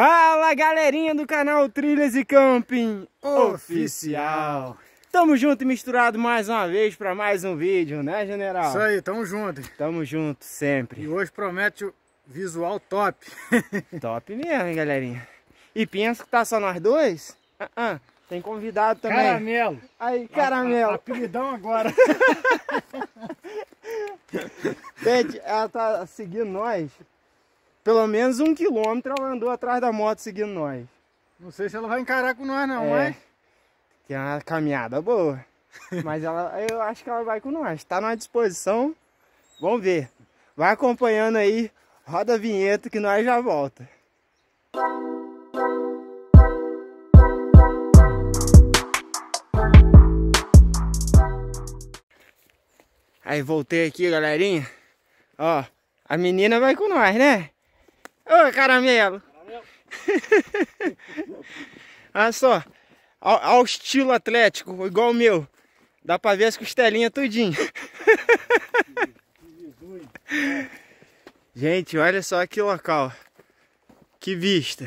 Fala, galerinha do canal Trilhas e Camping Oficial. Tamo junto e misturado mais uma vez para mais um vídeo, né, general? Isso aí, tamo junto. Tamo junto sempre. E hoje promete o visual top. Top mesmo, hein, galerinha? E pensa que tá só nós dois? Tem convidado também. Caramelo. Aí, caramelo. Apelidão agora. Gente, ela tá seguindo nós. Pelo menos 1 quilômetro ela andou atrás da moto seguindo nós. Não sei se ela vai encarar com nós não, mas... Que é uma caminhada boa. Mas eu acho que ela vai com nós. Tá numa disposição. Vamos ver. Vai acompanhando aí. Roda a vinheta que nós já volta. Aí voltei aqui, galerinha. Ó, a menina vai com nós, né? Ô, caramelo! Olha só, ao estilo atlético, igual o meu. Dá pra ver as costelinhas tudinho. Gente, olha só que local. Que vista.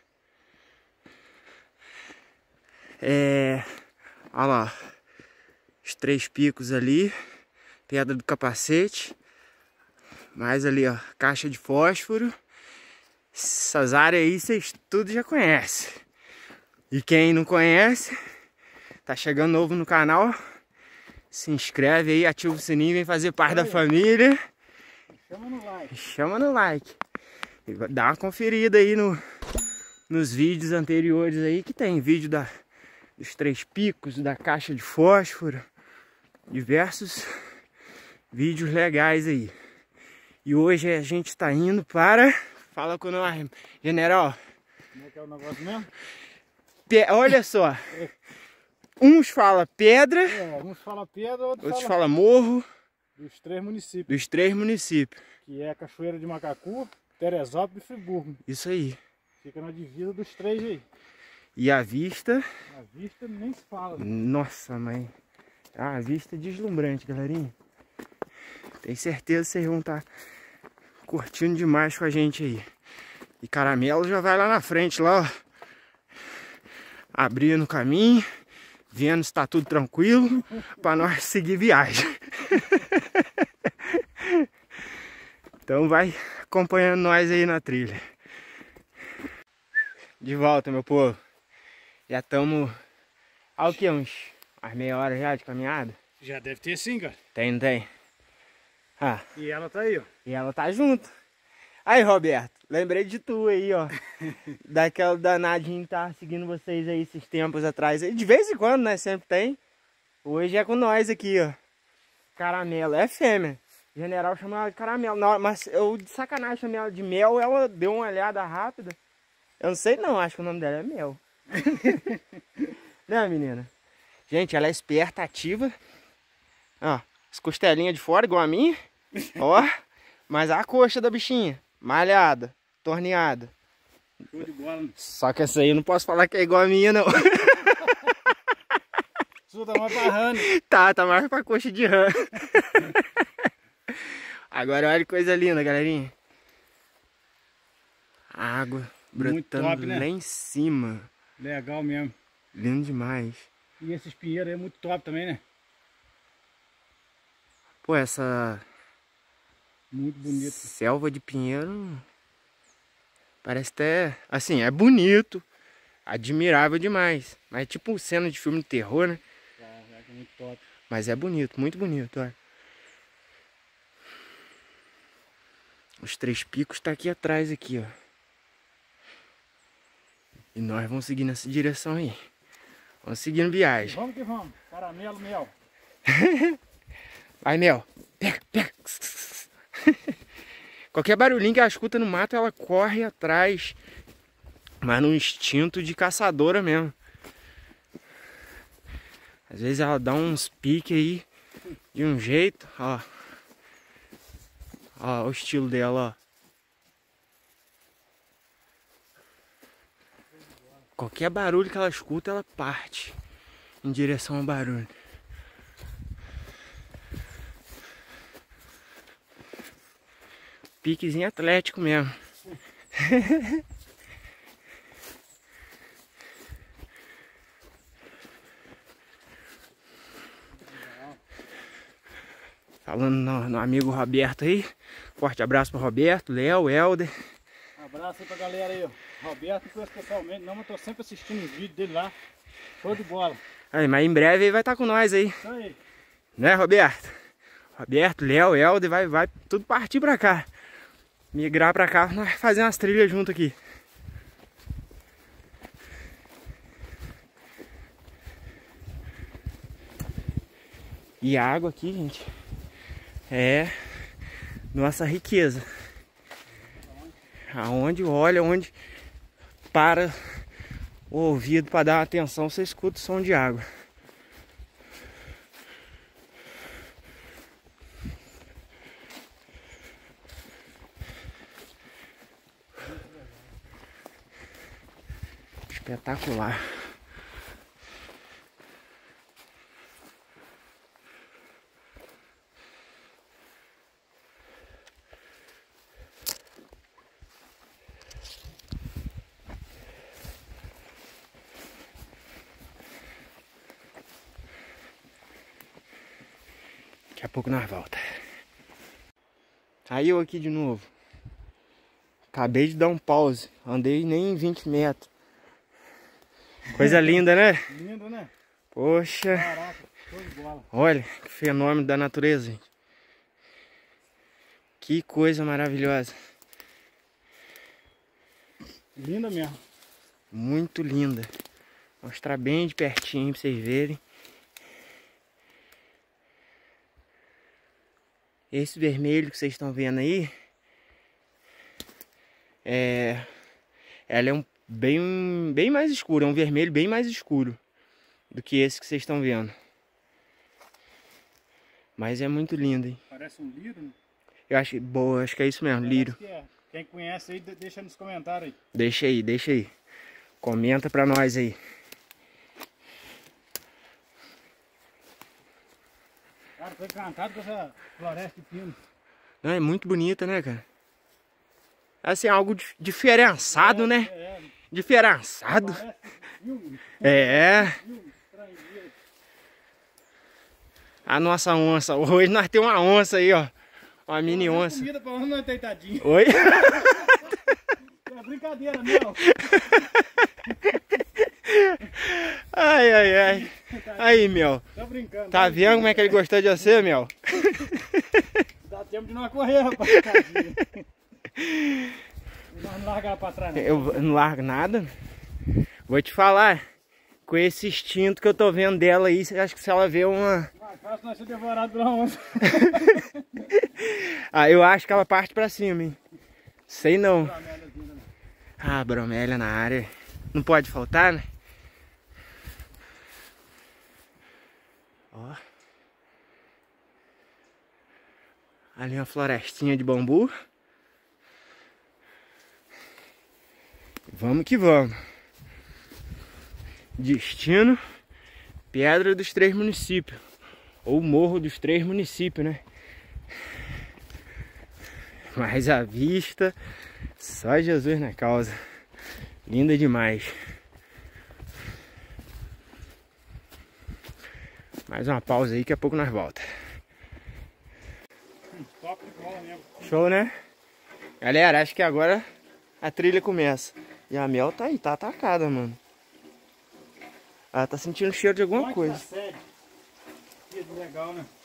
Olha lá. Os 3 picos ali. Pedra do Capacete. Mais ali, ó, caixa de fósforo. Essas áreas aí vocês tudo já conhecem. E quem não conhece, tá chegando novo no canal, se inscreve aí, ativa o sininho, vem fazer parte da família. Chama no like. Chama no like. E dá uma conferida aí nos vídeos anteriores aí, que tem vídeo dos 3 picos, da caixa de fósforo. Diversos vídeos legais aí. E hoje a gente tá indo para... Fala com nós, general. Como é que é o negócio mesmo? Olha só. Uns falam pedra. Uns falam pedra, outros falam morro. Dos 3 municípios. Dos 3 municípios. Que é Cachoeira de Macacu, Teresópolis e Friburgo. Isso aí. Fica na divisa dos 3 aí. E a vista... A vista nem se fala. Né? Nossa, mãe. A vista é deslumbrante, galerinha. Tenho certeza que vocês vão estar curtindo demais com a gente aí. E caramelo já vai lá na frente, lá, ó. Abrindo o caminho, vendo se tá tudo tranquilo, para nós seguir viagem. Então vai acompanhando nós aí na trilha. De volta, meu povo. Já estamos... Há o que? Umas meia hora já de caminhada? Já deve ter sim, cara. Tem, não tem? Ah. E ela tá aí, ó. E ela tá junto. Aí, Roberto, lembrei de tu aí, ó. Daquela danadinha que tá seguindo vocês aí esses tempos atrás. De vez em quando, né? Sempre tem. Hoje é com nós aqui, ó. Caramelo. É fêmea. O general chama ela de caramelo. Não, mas eu de sacanagem chamei ela de mel. Ela deu uma olhada rápida. Eu não sei não, acho que o nome dela é Mel. Né, menina? Gente, ela é esperta, ativa. Ó, as costelinhas de fora, igual a minha. Ó, mas a coxa da bichinha, malhada, torneada. Show de bola. Só que essa aí eu não posso falar que é igual a minha, não. Sua tá mais pra rã. Tá mais pra coxa de rã. Agora olha que coisa linda, galerinha. A água brotando top, né? Lá em cima. Legal mesmo. Lindo demais. E esses pinheiros aí é muito top também, né? Pô, essa... Muito bonito. Selva de pinheiro... Parece até... Assim, é bonito. Admirável demais. Mas é tipo cena de filme de terror, né? É muito top. Mas é bonito, muito bonito, olha. Os 3 picos tá aqui atrás, aqui, ó. E nós vamos seguir nessa direção aí. Vamos seguindo viagem. Vamos que vamos. Caramelo, Mel. Vai, Mel. Pega, pega. Qualquer barulhinho que ela escuta no mato, ela corre atrás. Mas no instinto de caçadora mesmo. Às vezes ela dá uns piques aí. De um jeito, ó. Ó o estilo dela, ó. Qualquer barulho que ela escuta, ela parte em direção ao barulho. Piquezinho atlético mesmo. Falando no amigo Roberto aí. Forte abraço pro Roberto, Léo, Helder. Abraço aí pra galera aí, ó. Roberto, não conheço pessoalmente, não, mas tô sempre assistindo os vídeos dele lá. Show de bola. Aí, mas em breve ele vai estar com nós aí. Isso aí. Né, Roberto? Roberto, Léo, Helder, vai tudo partir pra cá. Migrar pra cá, nós fazer umas trilhas junto aqui. E a água aqui, gente, é nossa riqueza. Aonde olha, onde para o ouvido para dar atenção, você escuta o som de água. Espetacular. Daqui a pouco nós volta. Aí eu aqui de novo. Acabei de dar um pause. Andei nem 20 metros. Coisa linda, né? Lindo, né? Poxa. Caraca, show de bola. Olha que fenômeno da natureza, gente. Que coisa maravilhosa. Linda mesmo. Muito linda. Vou mostrar bem de pertinho pra vocês verem. Esse vermelho que vocês estão vendo aí, ela é bem mais escuro, é um vermelho bem mais escuro do que esse que vocês estão vendo. Mas é muito lindo, hein? Parece um lírio, né? Eu acho, boa, acho que é isso mesmo, lírio. Que é. Quem conhece aí, deixa nos comentários aí. Deixa aí. Comenta pra nós aí. Cara, tô encantado com essa floresta de pino. Não, é muito bonita, né, cara? Assim, algo diferenciado, né? Diferenciado. Parece filme. É. Filme, estrangeiro. A nossa onça. Hoje nós temos uma onça aí, ó. Uma mini onça. Comida pra nós não é deitadinho. Oi? É brincadeira, não. Ai. Aí, Mel. Tô brincando. Tá vendo como é que ele gostou de você, Mel? Dá tempo de nós correr, rapaz. Tadinho. Nós não largar pra trás, não. Eu não largo nada. Vou te falar. Com esse instinto que eu tô vendo dela aí, acho que se ela vê uma... Mais fácil nós ser devorado pela onça. Ah, eu acho que ela parte pra cima, hein? Sei não. Ah, bromélia na área. Não pode faltar, né? Ó. Ali uma florestinha de bambu. Vamos que vamos. Destino: Pedra dos Três Municípios. Ou Morro dos Três Municípios, né? Mas a vista, só Jesus na causa. Linda demais. Mais uma pausa aí, daqui a pouco nós volta. Top de bola mesmo. Show, né? Galera, acho que agora a trilha começa. E a Mel tá aí, tá atacada, mano. Ela tá sentindo o cheiro de alguma coisa. Que legal, né?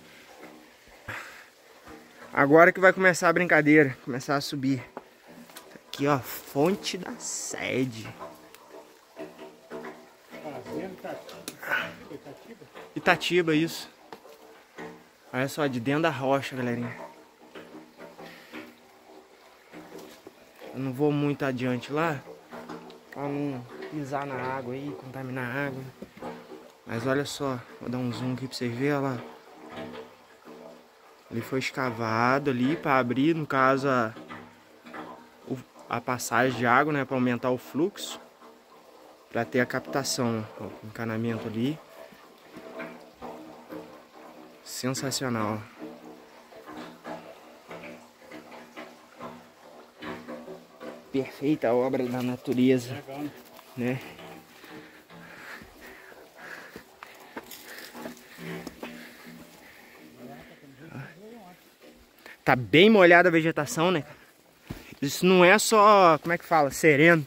Agora que vai começar a brincadeira, começar a subir. Aqui, ó, Fonte da Sede. Fazenda Itatiba? Itatiba, isso. Olha só, de dentro da rocha, galerinha. Eu não vou muito adiante lá, pra não pisar na água aí, contaminar a água. Mas olha só, vou dar um zoom aqui pra vocês verem, olha lá. Ele foi escavado ali para abrir, no caso, a passagem de água, né, para aumentar o fluxo, para ter a captação, ó, o encanamento ali. Sensacional. Perfeita obra da natureza, Legal, né? né? Tá bem molhada a vegetação, né? Isso não é só, como é que fala? Sereno.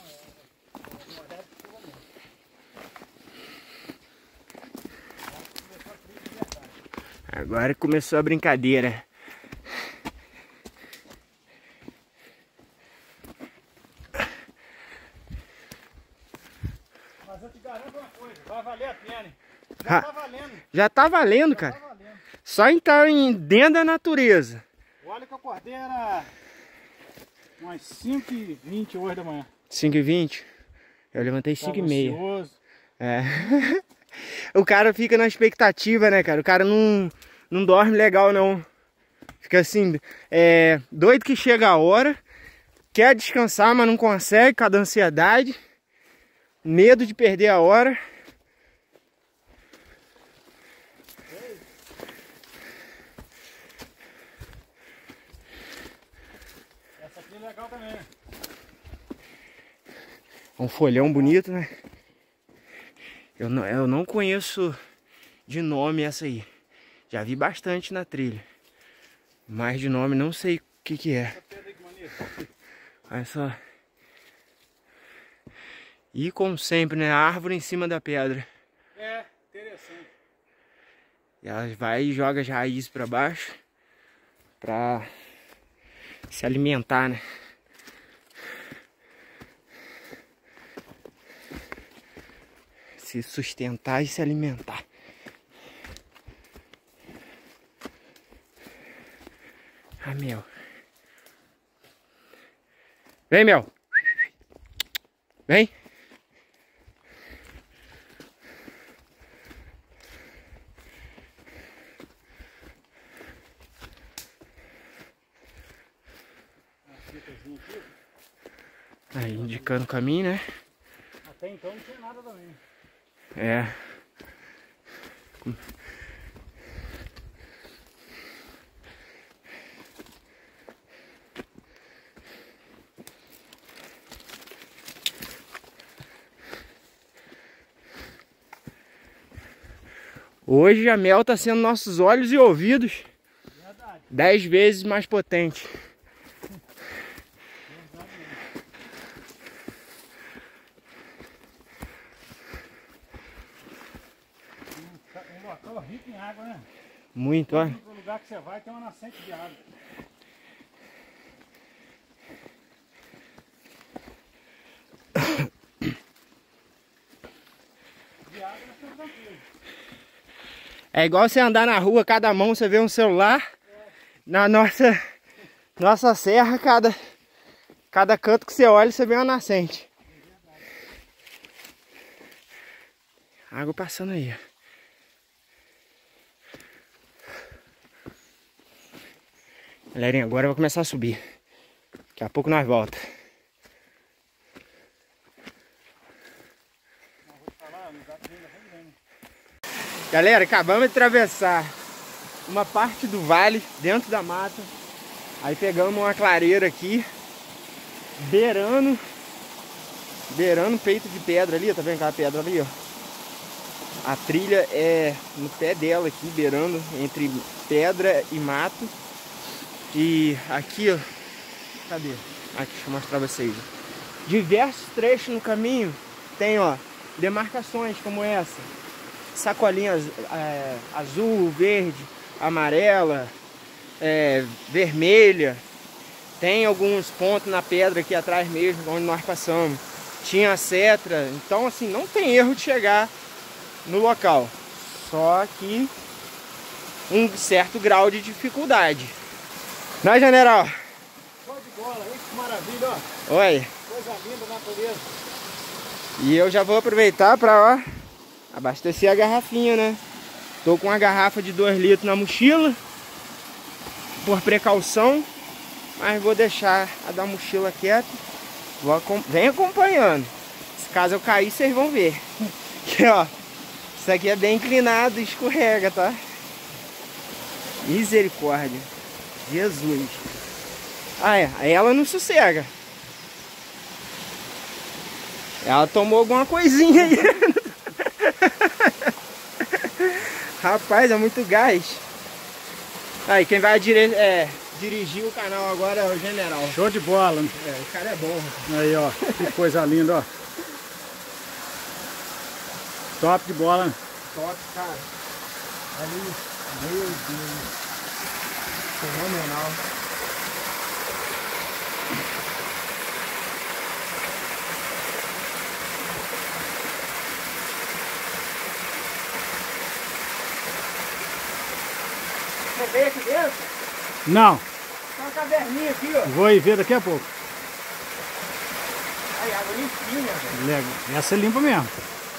Agora começou a brincadeira. Mas eu te garanto uma coisa, vai valer a pena, hein? Já tá valendo. Já tá valendo, cara. Tá valendo. Só entrar dentro da natureza. Olha que eu acordei era umas 5h20 hoje da manhã. 5h20? Eu levantei 5h30. Ansioso. É. O cara fica na expectativa, né, cara? O cara não dorme legal, não. Fica assim, doido que chega a hora, quer descansar, mas não consegue, com a ansiedade, medo de perder a hora. Essa aqui é legal também. Um folhão bonito, né? Eu não conheço de nome essa aí. Já vi bastante na trilha. Mas de nome não sei o que é. Essa pedra aí que maneiro. Olha só. E como sempre, né? A árvore em cima da pedra. É, interessante. E ela vai e joga as raízes para baixo. Pra se alimentar, né? Se sustentar e se alimentar. Ah, Mel. Vem, Mel. Vem. Aí, indicando o caminho, né? Até então não tinha nada também. É. Hoje a Mel tá sendo nossos olhos e ouvidos. Verdade. 10 vezes mais potente. Um local rico em água, né? Muito, ó. No lugar que você vai tem uma nascente de água. De água nós estamos tranquilos. É igual você andar na rua, cada mão você vê um celular. Na nossa serra, cada canto que você olha, você vê uma nascente. Água passando aí, ó. Galerinha, agora eu vou começar a subir. Daqui a pouco nós volta. Galera, acabamos de atravessar uma parte do vale, dentro da mata. Aí pegamos uma clareira aqui, beirando o peito de pedra ali, tá vendo aquela pedra ali, ó? A trilha é no pé dela aqui, beirando entre pedra e mato. E aqui, ó, cadê? Aqui, deixa eu mostrar pra vocês. Diversos trechos no caminho tem, ó, demarcações como essa. Sacolinhas azul, verde, amarela, vermelha. Tem alguns pontos na pedra aqui atrás mesmo, onde nós passamos. Tinha cetra, então assim, não tem erro de chegar no local. Só que um certo grau de dificuldade. Né, general? Show de bola, hein? Que maravilha, ó. Oi. Coisa linda, natureza. E eu já vou aproveitar para, ó, abastecer a garrafinha, né? Tô com uma garrafa de 2 litros na mochila, por precaução, mas vou deixar a da mochila quieta. Vem acompanhando. Se caso eu cair, vocês vão ver. Aqui, ó. Isso aqui é bem inclinado e escorrega, tá? Misericórdia. Jesus. Aí ela não sossega. Ela tomou alguma coisinha aí. Rapaz, é muito gás. Aí, quem vai dirigir o canal agora é o General. Show de bola. É, o cara é bom. Aí, ó. Que coisa linda, ó. Top de bola, né? Top, cara. Ali, meu Deus. Fenomenal. Você veio aqui dentro? Não. Tem uma caverninha aqui, ó. Vou ir ver daqui a pouco. Aí, água limpinha, velho. Legal. Essa é limpa mesmo.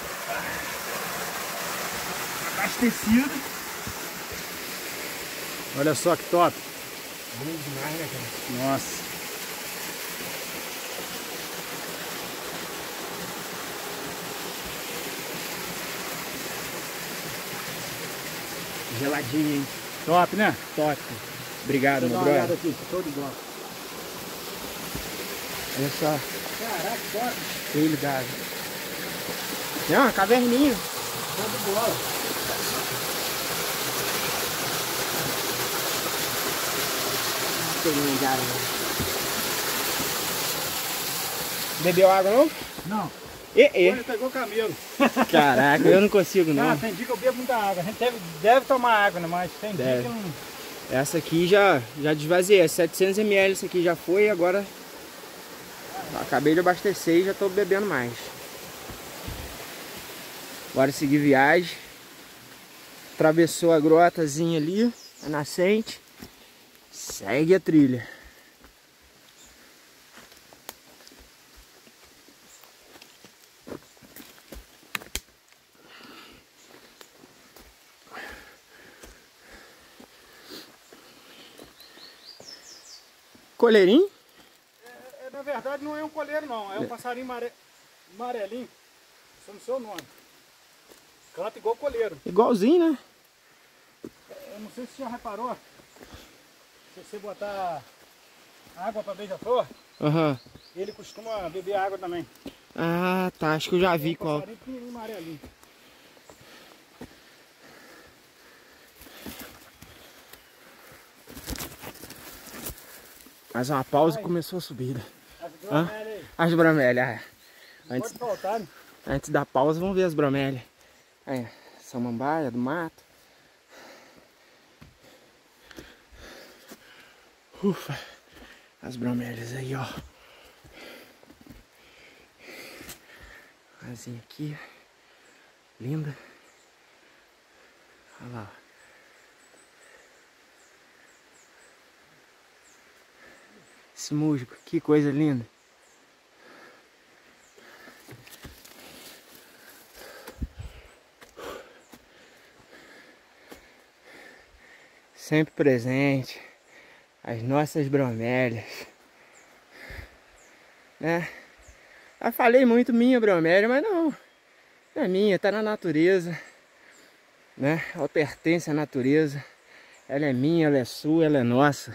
Abastecido. Olha só que top. Bonito demais, né, cara? Nossa. Geladinho, hein? Top, né? Top. Obrigado, Deixa eu meu dar uma olhada brother. aqui. Show de bola. Olha só. Caraca, top. Bem ligado. É uma caverninha. Show de bola. Peguinho de água. Bebeu água não? Não. Ele pegou camelo. Caraca, eu não consigo não. Ah, tem dia que eu bebo muita água. A gente deve tomar água, né? Mas tem dia Deve. que não... Essa aqui já desvaziei. 700 ml essa aqui já foi. Agora acabei de abastecer e já tô bebendo mais. Bora seguir viagem. Atravessou a grotazinha ali, a nascente. Segue a trilha. Coleirinho? Na verdade não é um coleiro não, é um passarinho amarelinho. Isso não sei o nome. Canta igual coleiro. Igualzinho, né? Eu não sei se você já reparou. Se você botar água para beija-flor, Aham. ele costuma beber água também. Ah, tá. Acho que eu já vi Um qual. passarinho pequenininho amarelinho. Mais uma pausa e começou a subida. As bromélias aí. As bromélias. Pode faltar, né? Antes da pausa, vamos ver as bromélias. Aí, samambaia do mato. Ufa. As bromélias aí, ó. Asinha aqui. Linda. Olha lá, ó. Esse musgo, que coisa linda. Sempre presente. As nossas bromélias. Né? Eu falei muito minha bromélia, mas não. Não é minha, tá na natureza. Né? Ela pertence à natureza. Ela é minha, ela é sua, ela é nossa.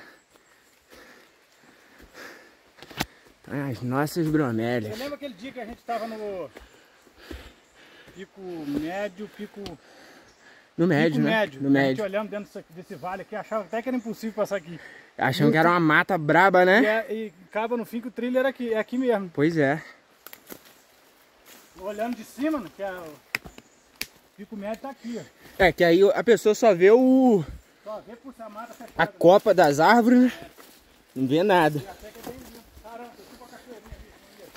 As nossas bromélias. Você lembra aquele dia que a gente estava no pico médio, pico... No médio, pico né? médio. No A gente médio. olhando dentro desse vale aqui, achava até que era impossível passar aqui. Achando que era uma mata braba, né? E acaba no fim que o trilho era aqui, é aqui mesmo. Pois é. Olhando de cima, né, que o pico médio tá aqui, ó. É, que aí a pessoa só vê Só vê por essa mata fechada. a copa das árvores, né? Não vê nada. E até que é bem lindo. Caramba, tem tipo uma cachoeirinha ali.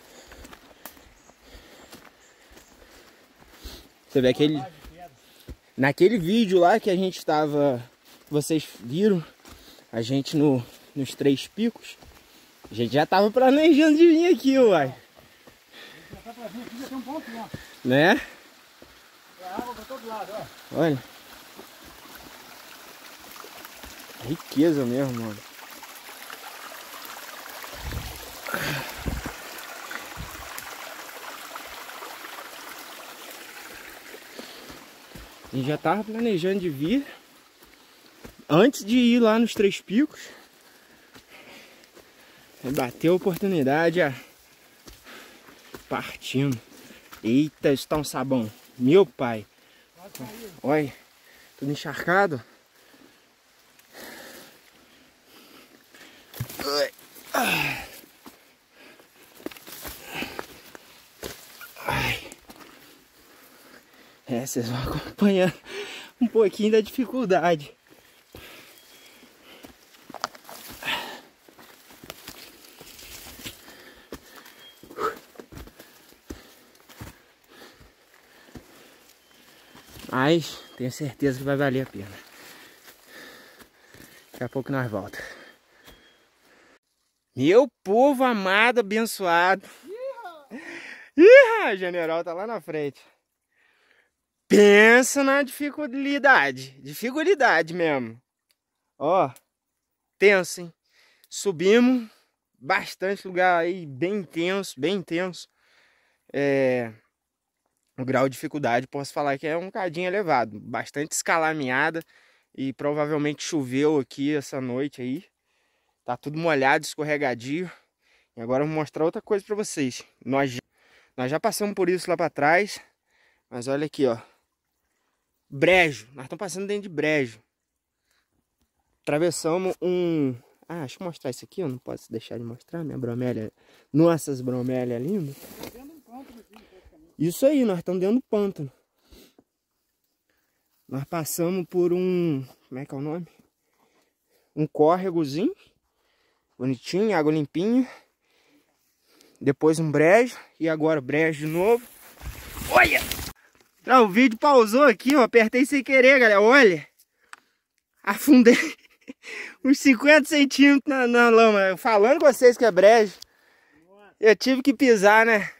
Você vê aquele... Naquele vídeo lá que a gente estava... Vocês viram a gente nos 3 picos. A gente já tava planejando de vir aqui, uai. Já tá pra vir aqui, já tem um ponto, ó. Né? É água pra todo lado, ó. Olha. Riqueza mesmo, mano. A gente já tava planejando de vir antes de ir lá nos 3 picos. Aí bateu a oportunidade, ó. Partindo. Eita, isso tá um sabão. Meu pai. Olha, tudo encharcado. É, vocês vão acompanhando um pouquinho da dificuldade. Mas tenho certeza que vai valer a pena. Daqui a pouco nós voltamos. Meu povo amado, abençoado. Ih, general tá lá na frente. Pensa na dificuldade. Dificuldade mesmo. Ó, tenso, hein? Subimos bastante lugar aí, bem intenso, bem intenso. O grau de dificuldade, posso falar que é um bocadinho elevado. Bastante escalameada e provavelmente choveu aqui essa noite aí. Tá tudo molhado, escorregadio. E agora eu vou mostrar outra coisa pra vocês. Nós já passamos por isso lá pra trás. Mas olha aqui, ó. Brejo. Nós estamos passando dentro de brejo. Atravessamos um... Ah, deixa eu mostrar isso aqui. Eu não posso deixar de mostrar minha bromélia. Nossas bromélias lindas. Isso aí, nós estamos dentro do pântano. Nós passamos por um... Como é que é o nome? Um córregozinho. Bonitinho, água limpinha. Depois um brejo. E agora brejo de novo. Olha! Ah, o vídeo pausou aqui, ó. Apertei sem querer, galera. Olha! Afundei uns 50 centímetros na lama. Falando com vocês que é brejo. Eu tive que pisar, né?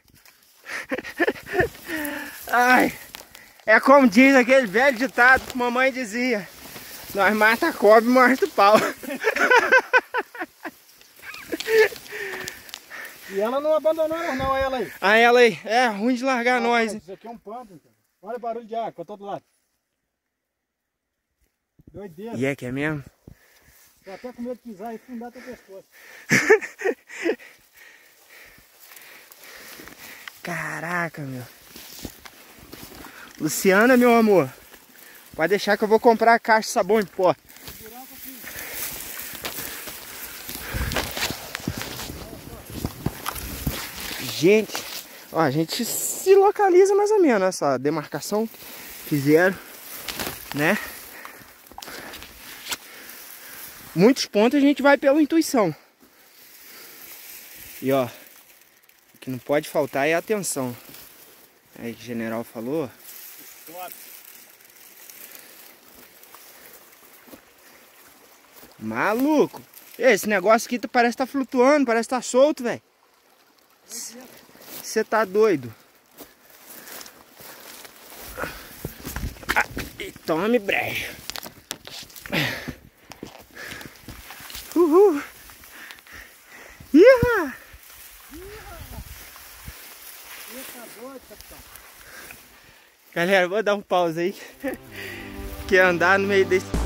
Ai, é como diz aquele velho ditado que mamãe dizia: nós mata a cobra e mostra o pau. E ela não abandonou não, ela aí. Ah, ela aí, é ruim de largar nós. Isso aqui é um pântano, cara. Olha o barulho de água pra todo lado. Doideira. E é que é mesmo? Tô até com medo de pisar e fundar teu pescoço. Caraca, meu. Luciana, meu amor, pode deixar que eu vou comprar a caixa de sabão em pó. Gente, ó, a gente se localiza mais ou menos essa demarcação que fizeram, né? Muitos pontos a gente vai pela intuição. E ó, o que não pode faltar é a atenção. Aí que o general falou. Maluco! Esse negócio aqui parece que tá flutuando, parece que tá solto, velho. Você tá doido? Ah, e tome brejo. Uhul! Iha! Galera, vou dar um pause aí. Que andar no meio desse